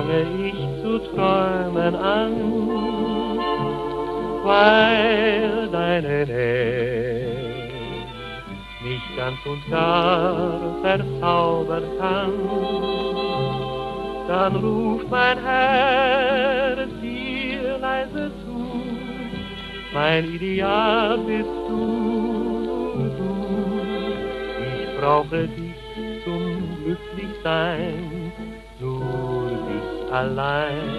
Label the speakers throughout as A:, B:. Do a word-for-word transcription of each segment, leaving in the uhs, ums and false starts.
A: fange ich zu träumen an, weil deine Nähe mich ganz und gar verzaubern kann. Dann ruft mein Herz dir leise zu, mein Ideal bist du, nur du. Ich brauche dich zum Glücklichsein, nur dich allein.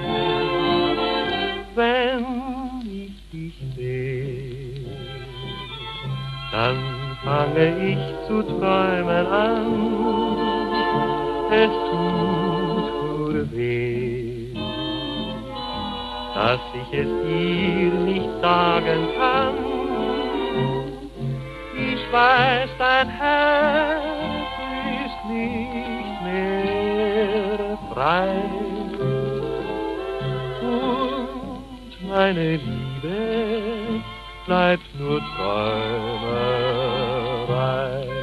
A: Wenn ich dich seh, dann fange ich zu träumen an. Es tut nur weh, dass ich es dir nicht sagen kann. Ich weiß, dein Herz ist nicht mehr frei. Und meine Liebe bleibt nur Träumerei.